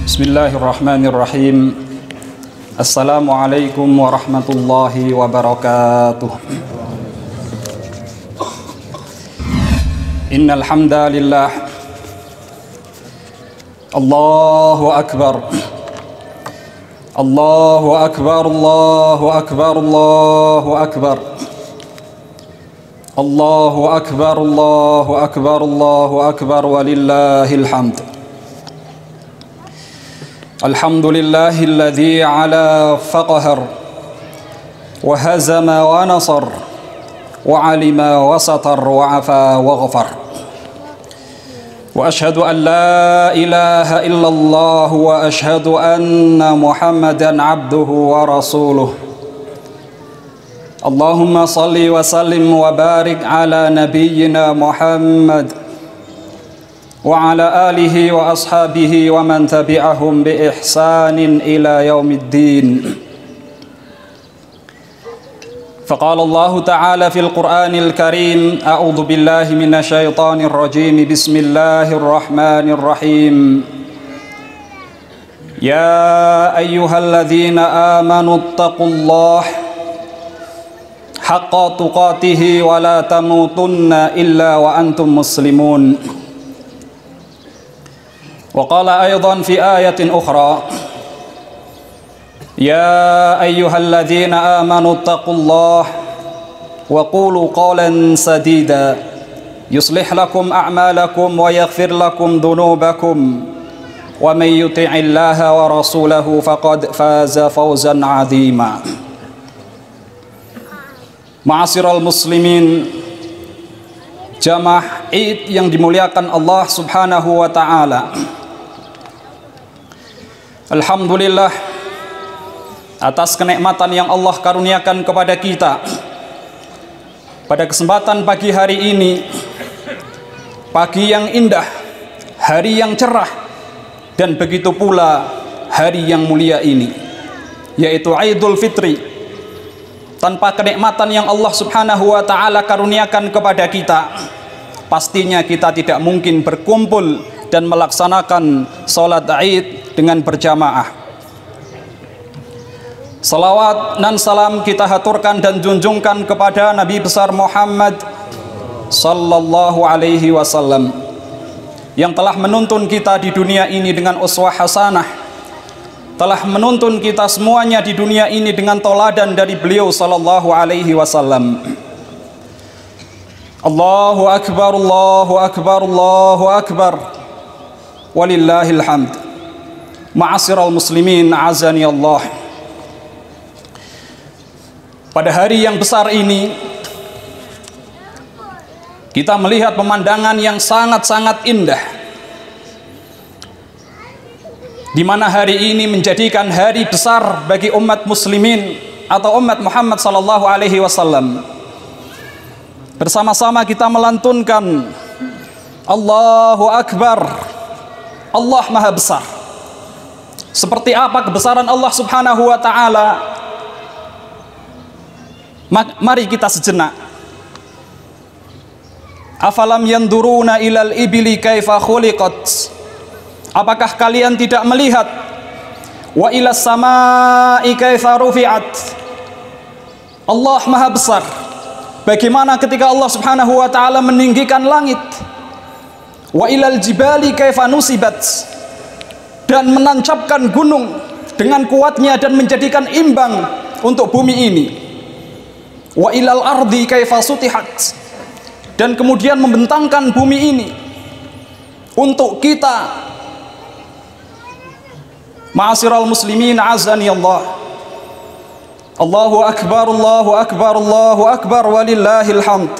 Bismillahirrahmanirrahim. Assalamualaikum warahmatullahi wabarakatuh. Innal hamdalillah. Allahu akbar. Allahu akbar. Allahu akbar. Allahu akbar. Allahu akbar. Allahu akbar. Allahu akbar walillahil hamd. Alhamdulillahilladzi ala faqahar wa hazama wa nasar wa alima wa satar wa afa wa ghafar. Wa ashhadu an la ilaha illallah wa ashhadu anna Muhammadan abduhu wa rasuluh. Allahumma salli wa sallim wa barik ala nabiyyina Muhammad wa ala alihi wa ashabihi wa man tabi'ahum bi ihsanin ila yaumiddin. Faqala Allah ta'ala fil Qur'anil Karim, a'udzu billahi minasy syaithanir rajim. Bismillahirrahmanirrahim. Ya ayyuhalladzina amanu taqullaha haqqa tuqatih wa la tamutunna illa wa antum muslimun. وقال أيضا في آية أخرى يا أيها الذين آمنوا اتقوا الله وقولوا قولا سديدا يصلح لكم أعمالكم ويغفر لكم ذنوبكم ومن يطع الله ورسوله فقد فاز فوزا عظيما. Ma'asyiral muslimin, jamaah Id yang dimuliakan Allah Subhanahu wa taala. Alhamdulillah atas kenikmatan yang Allah karuniakan kepada kita pada kesempatan pagi hari ini, pagi yang indah, hari yang cerah, dan begitu pula hari yang mulia ini, yaitu Idul Fitri. Tanpa kenikmatan yang Allah Subhanahu wa taala karuniakan kepada kita, pastinya kita tidak mungkin berkumpul dan melaksanakan sholat Id dengan berjamaah. Salawat dan salam kita haturkan dan junjungkan kepada Nabi besar Muhammad sallallahu alaihi wasallam yang telah menuntun kita di dunia ini dengan uswah hasanah, telah menuntun kita semuanya di dunia ini dengan toladan dari beliau sallallahu alaihi wasallam. Allahu akbar, Allahu akbar, Allahu akbar, walillahil hamd. Ma'asyiral muslimin, azani Allah. Pada hari yang besar ini kita melihat pemandangan yang sangat-sangat indah, di mana hari ini menjadikan hari besar bagi umat muslimin atau umat Muhammad sallallahu alaihi wasallam. Bersama-sama kita melantunkan Allahu akbar, Allah maha besar. Seperti apa kebesaran Allah Subhanahu wa taala? Mari kita sejenak. Afalam yanduruna ilal ibili kaifa khuliqat? Apakah kalian tidak melihat wa ilas samai kaifa rufi'at? Allah maha besar. Bagaimana ketika Allah Subhanahu wa taala meninggikan langit? Wa ilal jibali kaifa nusibat? Dan menancapkan gunung dengan kuatnya dan menjadikan imbang untuk bumi ini. Wa ilal ardi kaifa sutihat? Dan kemudian membentangkan bumi ini untuk kita. Ma'asyiral muslimin, azani Allah. Allahu akbar, Allahu akbar, Allahu akbar, walillahil hamd.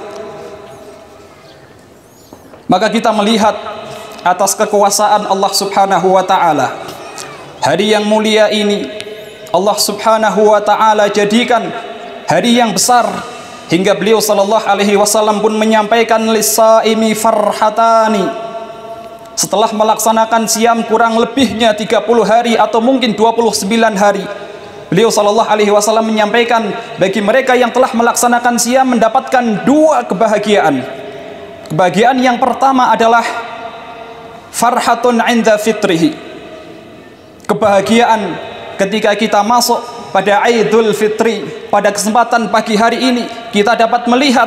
Maka kita melihat atas kekuasaan Allah Subhanahu wa taala, hari yang mulia ini Allah Subhanahu wa taala jadikan hari yang besar, hingga beliau sallallahu alaihi wasallam pun menyampaikan lisaimi farhatani. Setelah melaksanakan siam kurang lebihnya 30 hari atau mungkin 29 hari, beliau sallallahu alaihi wasallam menyampaikan bagi mereka yang telah melaksanakan siam mendapatkan dua kebahagiaan. Kebahagiaan yang pertama adalah farhatun 'inda fitrihi, kebahagiaan ketika kita masuk pada Idul Fitri, pada kesempatan pagi hari ini kita dapat melihat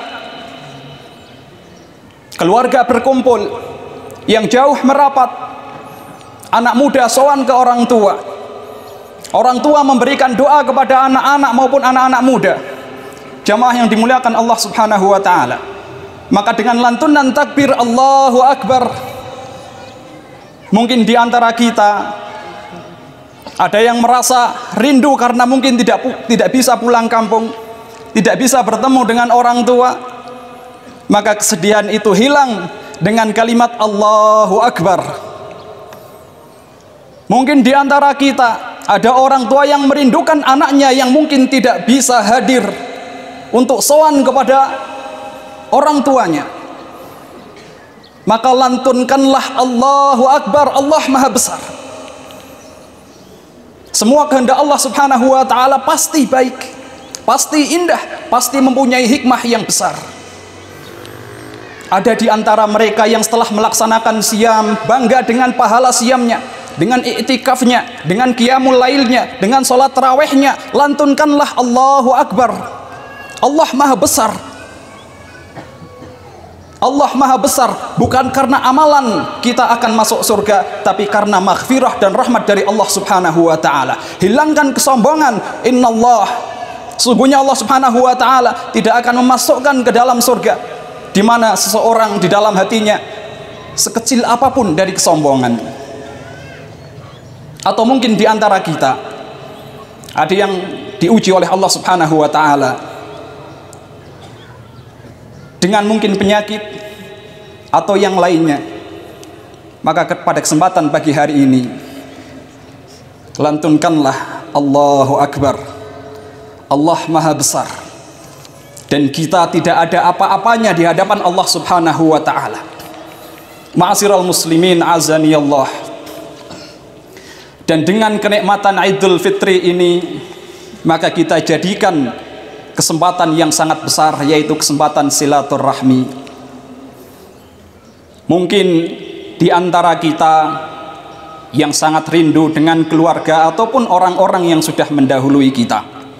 keluarga berkumpul yang jauh merapat, anak muda sowan ke orang tua memberikan doa kepada anak-anak maupun anak-anak muda. Jamaah yang dimuliakan Allah Subhanahu wa taala, maka dengan lantunan takbir Allahu Akbar, mungkin di antara kita ada yang merasa rindu karena mungkin tidak bisa pulang kampung, tidak bisa bertemu dengan orang tua, maka kesedihan itu hilang dengan kalimat Allahu Akbar. Mungkin di antara kita ada orang tua yang merindukan anaknya yang mungkin tidak bisa hadir untuk sowan kepada orang tuanya, maka lantunkanlah Allahu Akbar, Allah Maha Besar. Semua kehendak Allah Subhanahu wa taala pasti baik, pasti indah, pasti mempunyai hikmah yang besar. Ada di antara mereka yang setelah melaksanakan siam bangga dengan pahala siamnya, dengan iktikafnya, dengan qiyamul lailnya, dengan sholat tarawihnya. Lantunkanlah Allahu Akbar, Allah Maha Besar. Allah Maha Besar bukan karena amalan kita akan masuk surga, tapi karena maghfirah dan rahmat dari Allah Subhanahu wa taala. Hilangkan kesombongan. Innallah, sesungguhnya Allah Subhanahu wa taala tidak akan memasukkan ke dalam surga di mana seseorang di dalam hatinya sekecil apapun dari kesombongan. Atau mungkin di antara kita ada yang diuji oleh Allah Subhanahu wa taala dengan mungkin penyakit atau yang lainnya, maka pada kesempatan pagi hari ini lantunkanlah Allahu Akbar, Allah Maha Besar, dan kita tidak ada apa-apanya di hadapan Allah Subhanahu wa taala. Ma'asyiral muslimin azanillah. Dan dengan kenikmatan Idul Fitri ini, maka kita jadikan kesempatan yang sangat besar, yaitu kesempatan silaturahmi. Mungkin di antara kita yang sangat rindu dengan keluarga ataupun orang-orang yang sudah mendahului kita,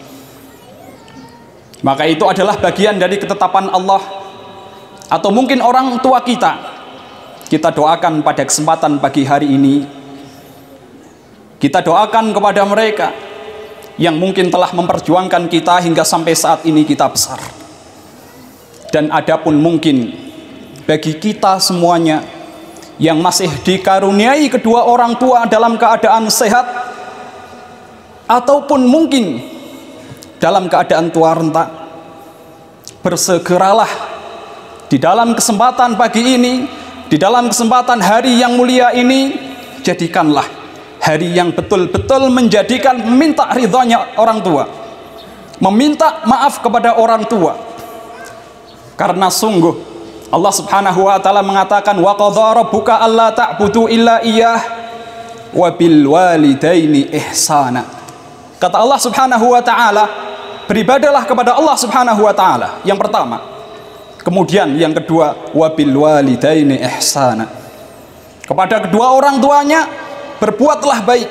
maka itu adalah bagian dari ketetapan Allah. Atau mungkin orang tua kita doakan pada kesempatan pagi hari ini, kita doakan kepada mereka yang mungkin telah memperjuangkan kita hingga sampai saat ini kita besar. Dan adapun mungkin bagi kita semuanya yang masih dikaruniai kedua orang tua dalam keadaan sehat, ataupun mungkin dalam keadaan tua renta, bersegeralah di dalam kesempatan pagi ini, di dalam kesempatan hari yang mulia ini, jadikanlah hari yang betul-betul menjadikan meminta ridhonya orang tua, meminta maaf kepada orang tua. Karena sungguh Allah Subhanahu wa taala mengatakan, wa qadha rabbuka alla ta'budu illa iyyah wa bil walidaini ihsana. Kata Allah Subhanahu wa taala, beribadalah kepada Allah Subhanahu wa taala yang pertama. Kemudian yang kedua, wa bil walidaini ihsana. Kepada kedua orang tuanya berbuatlah baik.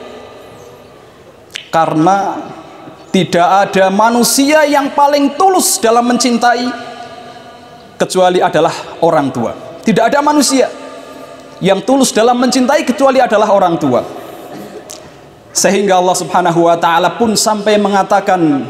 Karena tidak ada manusia yang paling tulus dalam mencintai kecuali adalah orang tua. Tidak ada manusia yang tulus dalam mencintai kecuali adalah orang tua. Sehingga Allah Subhanahu wa taala pun sampai mengatakan,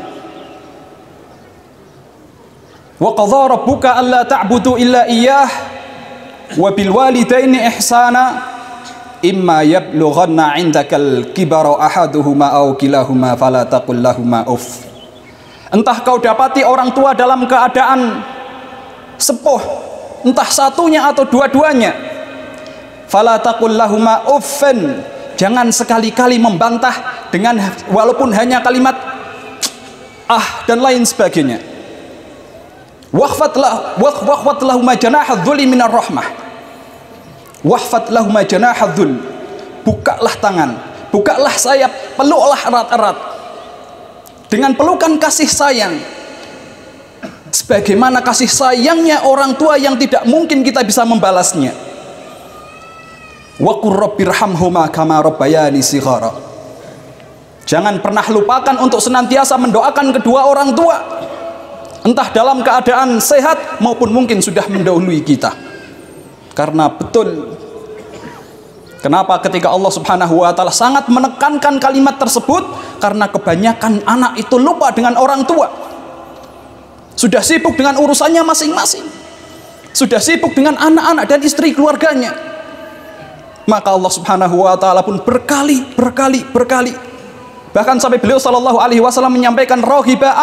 wa qadha rabbuka alla ta'budu illa iyyah wa bil walidaini ihsana imma yablughanna 'indakal kibara ahaduhuma aw kilahuma fala taqul lahumā uff. Entah kau dapati orang tua dalam keadaan sepuh, entah satunya atau dua-duanya, fala taqul lahumā uffan, jangan sekali-kali membantah dengan walaupun hanya kalimat dan lain sebagainya. Wahfat lahumā janāha dzulli minar rahmah, wahfat lahumā janāha dzul, bukalah tangan, bukalah sayap, peluklah erat-erat dengan pelukan kasih sayang, sebagaimana kasih sayangnya orang tua yang tidak mungkin kita bisa membalasnya. Wa qur rabbirhamhuma kama rabbayani shighara. Jangan pernah lupakan untuk senantiasa mendoakan kedua orang tua, entah dalam keadaan sehat maupun mungkin sudah mendahului kita. Karena betul, kenapa ketika Allah Subhanahu wa taala sangat menekankan kalimat tersebut? Karena kebanyakan anak itu lupa dengan orang tua. Sudah sibuk dengan urusannya masing-masing. Sudah sibuk dengan anak-anak dan istri keluarganya. Maka Allah Subhanahu wa taala pun berkali bahkan sampai beliau sallallahu alaihi wasallam menyampaikan raghiba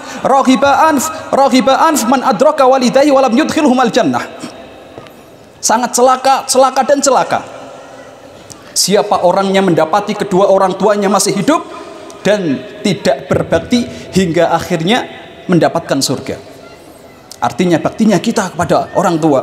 anf man adraka walidayhi wa lam yudkhilhumal jannah. Sangat celaka dan celaka siapa orangnya mendapati kedua orang tuanya masih hidup dan tidak berbakti hingga akhirnya mendapatkan surga. Artinya baktinya kita kepada orang tua,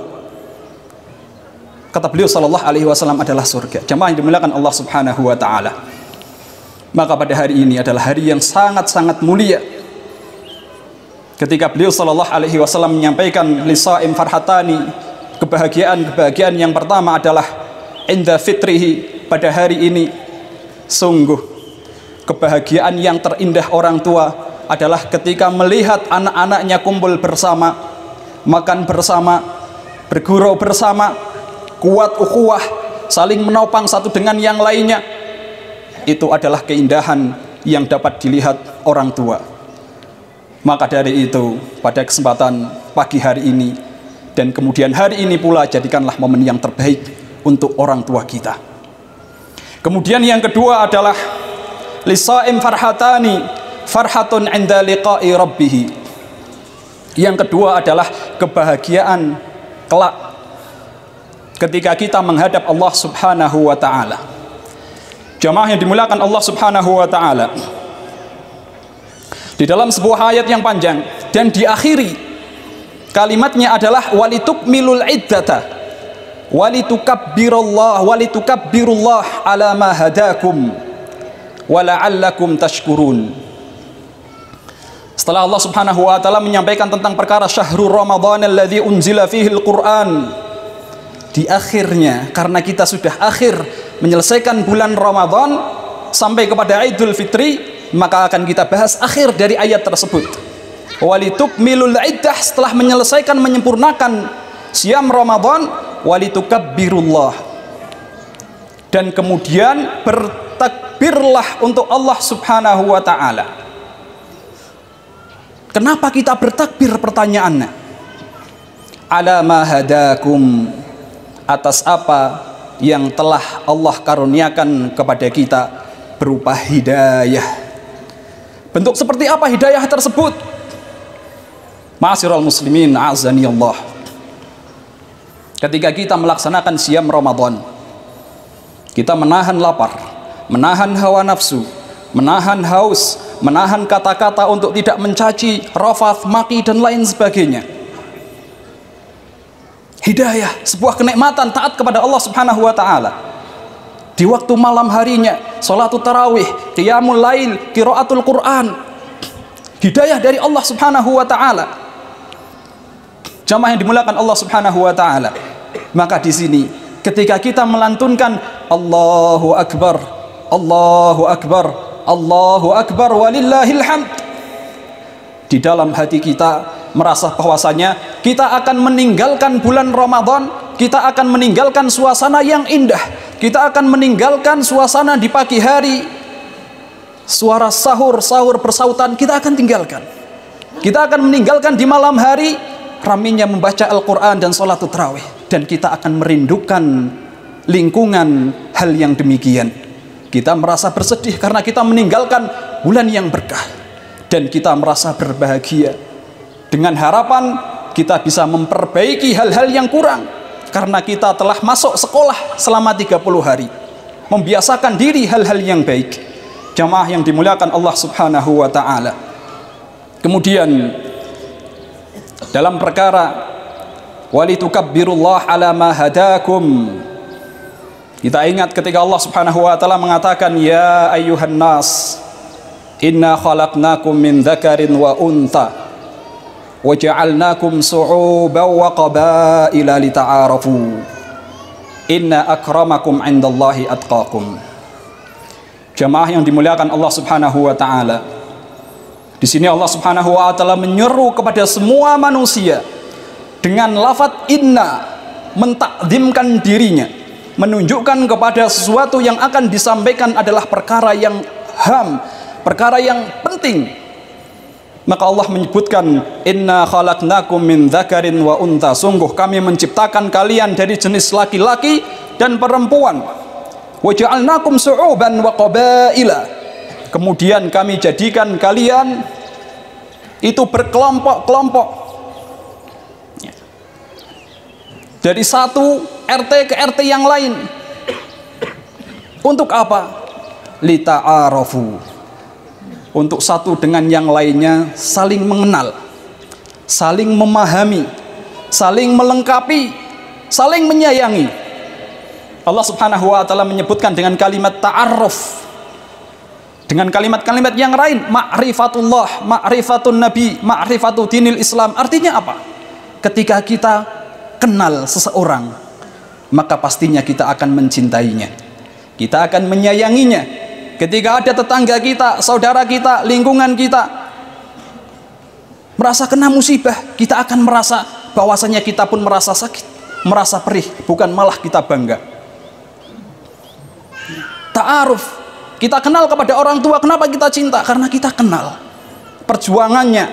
kata beliau sallallahu alaihi wasallam, adalah surga. Jamaah yang dimuliakan Allah Subhanahu wa taala. Maka pada hari ini adalah hari yang sangat-sangat mulia ketika beliau sallallahu alaihi wasallam menyampaikan lisaim farhatani, kebahagiaan yang pertama adalah inda fitrihi, pada hari ini sungguh kebahagiaan yang terindah orang tua adalah ketika melihat anak-anaknya kumpul bersama, makan bersama, bergurau bersama, kuat ukhuwah, saling menopang satu dengan yang lainnya. Itu adalah keindahan yang dapat dilihat orang tua. Maka dari itu, pada kesempatan pagi hari ini dan kemudian hari ini pula, jadikanlah momen yang terbaik untuk orang tua kita. Kemudian yang kedua adalah lisaim farhatani, farhatun inda liqa'i rabbih. Yang kedua adalah kebahagiaan kelak ketika kita menghadap Allah Subhanahu wa taala. Jamaah yang dimuliakan Allah Subhanahu wa taala, di dalam sebuah ayat yang panjang dan diakhiri kalimatnya adalah walitukmilul iddata walitukabbirullah ala ma hadakum wala'allakum tashkurun. Setelah Allah Subhanahu wa taala menyampaikan tentang perkara syahrul Ramadan alladzi unzila fihi al-Qur'an, di akhirnya karena kita sudah akhir menyelesaikan bulan Ramadan sampai kepada Idul Fitri, maka akan kita bahas akhir dari ayat tersebut. Walitukmilul iddah, setelah menyelesaikan menyempurnakan siam Ramadan, walitukabbirullah, dan kemudian bertakbirlah untuk Allah Subhanahu wa taala. Kenapa kita bertakbir? Pertanyaannya, ala ma hadakum, atas apa yang telah Allah karuniakan kepada kita berupa hidayah. Bentuk seperti apa hidayah tersebut? Ma'asyiral muslimin, a'azani Allah. Ketika kita melaksanakan siam Ramadan, kita menahan lapar, menahan hawa nafsu, menahan haus, menahan kata-kata untuk tidak mencaci, rafath, maki dan lain sebagainya. Hidayah, sebuah kenikmatan taat kepada Allah Subhanahu wa taala. Di waktu malam harinya, salatul tarawih, qiyamul lail, qiraatul Quran. Hidayah dari Allah Subhanahu wa taala. Jamaah yang dimuliakan Allah Subhanahu wa taala. Maka di sini ketika kita melantunkan Allahu akbar, Allahu akbar, Allahu akbar walillahil hamd, di dalam hati kita merasa bahwasanya kita akan meninggalkan bulan Ramadan, kita akan meninggalkan suasana yang indah, kita akan meninggalkan suasana di pagi hari, suara sahur bersautan kita akan tinggalkan. Kita akan meninggalkan di malam hari raminya membaca Al-Quran dan sholatul tarawih, dan kita akan merindukan lingkungan hal yang demikian. Kita merasa bersedih karena kita meninggalkan bulan yang berkah, dan kita merasa berbahagia dengan harapan kita bisa memperbaiki hal-hal yang kurang karena kita telah masuk sekolah selama 30 hari, membiasakan diri hal-hal yang baik. Jamaah yang dimuliakan Allah Subhanahu wa taala. Kemudian dalam perkara walitukabbirullah ala ma hadakum, kita ingat ketika Allah Subhanahu wa taala mengatakan ya ayyuhan nas inna khalaqnakum min dzakarin wa untha wa ja'alnakum su'uban wa qabaila lita'arafu Inna akramakum indallahi atqakum. Jamaah yang dimuliakan Allah Subhanahu wa taala. Di sini Allah Subhanahu wa taala menyeru kepada semua manusia dengan lafaz inna, mentakdimkan dirinya, menunjukkan kepada sesuatu yang akan disampaikan adalah perkara yang ham, perkara yang penting. Maka Allah menyebutkan inna khalaqnakum min dzakarin wa untha, sungguh kami menciptakan kalian dari jenis laki-laki dan perempuan. Wa ja'alnakum syu'uban wa qabaila, kemudian kami jadikan kalian itu berkelompok-kelompok, dari satu RT ke RT yang lain. Untuk apa? Lita'arafu, untuk satu dengan yang lainnya saling mengenal, saling memahami, saling melengkapi, saling menyayangi. Allah Subhanahu wa taala menyebutkan dengan kalimat ta'arruf, dengan kalimat-kalimat yang lain, ma'rifatullah, ma'rifatun nabi, ma'rifatu dinil Islam. Artinya apa? Ketika kita kenal seseorang, maka pastinya kita akan mencintainya, kita akan menyayanginya. Ketika ada tetangga kita, saudara kita, lingkungan kita merasa kena musibah, kita akan merasa bahwasanya kita pun merasa sakit, merasa perih, bukan malah kita bangga. Ta'aruf, kita kenal kepada orang tua. Kenapa kita cinta? Karena kita kenal perjuangannya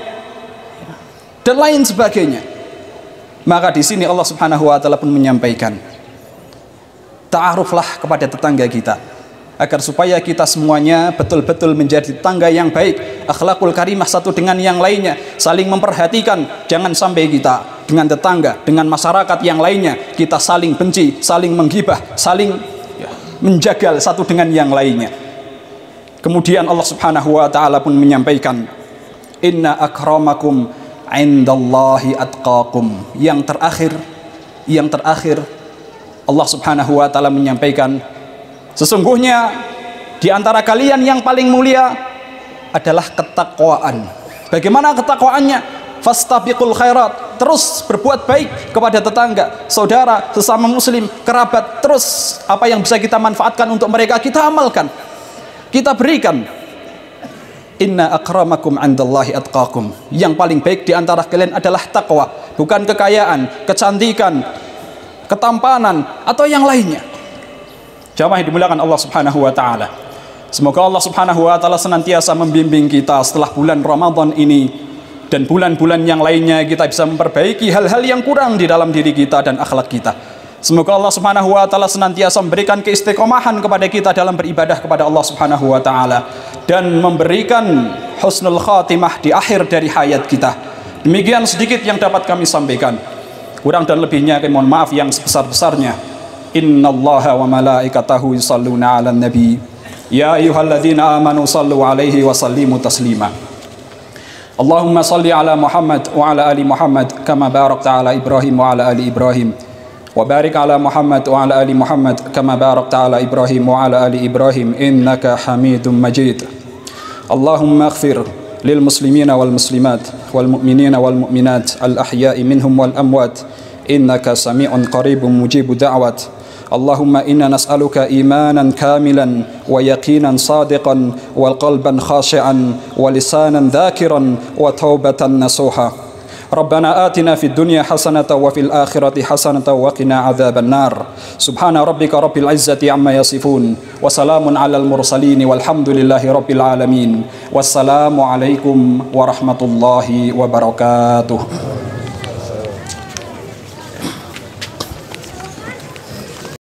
dan lain sebagainya. Maka di sini Allah Subhanahu wa taala pun menyampaikan, ta'aruflah kepada tetangga kita, agar supaya kita semuanya betul-betul menjadi tetangga yang baik, akhlakul karimah satu dengan yang lainnya, saling memperhatikan. Jangan sampai kita dengan tetangga, dengan masyarakat yang lainnya, kita saling benci, saling menggibah, saling menjagal satu dengan yang lainnya. Kemudian Allah Subhanahu wa taala pun menyampaikan, inna akramakum indallahi atqakum. Yang terakhir Allah Subhanahu wa taala menyampaikan, sesungguhnya di antara kalian yang paling mulia adalah ketakwaan. Bagaimana ketakwaannya? Fastabiqul khairat, terus berbuat baik kepada tetangga, saudara, sesama muslim, kerabat. Terus apa yang bisa kita manfaatkan untuk mereka, kita amalkan, kita berikan. Inna akramakum indallahi atqakum. Yang paling baik di antara kalian adalah takwa, bukan kekayaan, kecantikan, ketampanan, atau yang lainnya. Jamaah yang dimuliakan Allah Subhanahu wa taala, semoga Allah Subhanahu wa taala senantiasa membimbing kita setelah bulan Ramadan ini dan bulan-bulan yang lainnya, kita bisa memperbaiki hal-hal yang kurang di dalam diri kita dan akhlak kita. Semoga Allah Subhanahu wa taala senantiasa memberikan keistiqomahan kepada kita dalam beribadah kepada Allah Subhanahu wa taala dan memberikan husnul khatimah di akhir dari hayat kita. Demikian sedikit yang dapat kami sampaikan. Kurang dan lebihnya kami mohon maaf yang sebesar-besarnya. Innallaha wa malaikatahu yusalluna 'alan nabi ya ayyuhalladzina amanu sallu 'alaihi wa sallimu taslima. Allahumma salli 'ala Muhammad wa 'ala ali Muhammad kama barakta 'ala Ibrahim wa 'ala ali Ibrahim wa barik 'ala Muhammad wa 'ala ali Muhammad kama barakta 'ala Ibrahim wa 'ala ali Ibrahim innaka Hamidum Majid. Allahumma ighfir lil muslimina wal muslimat wal mu'minina wal mu'minat al ahya'i minhum wal amwat innaka sami'un qaribun mujibud da'wat. Allahumma inna nas'aluka imanan kamilan wa yaqinan sadiqan wa qalban khashi'an wa lisanan dhakiran wa taubatan nasuha. Rabbana atina fid dunya hasanatan wa fil akhirati hasanatan wa qina adzaban nar. Subhana rabbika rabbil izzati amma yasifun wa salamun alal mursalin walhamdulillahi rabbil alamin. Wassalamu alaikum warahmatullahi wabarakatuh.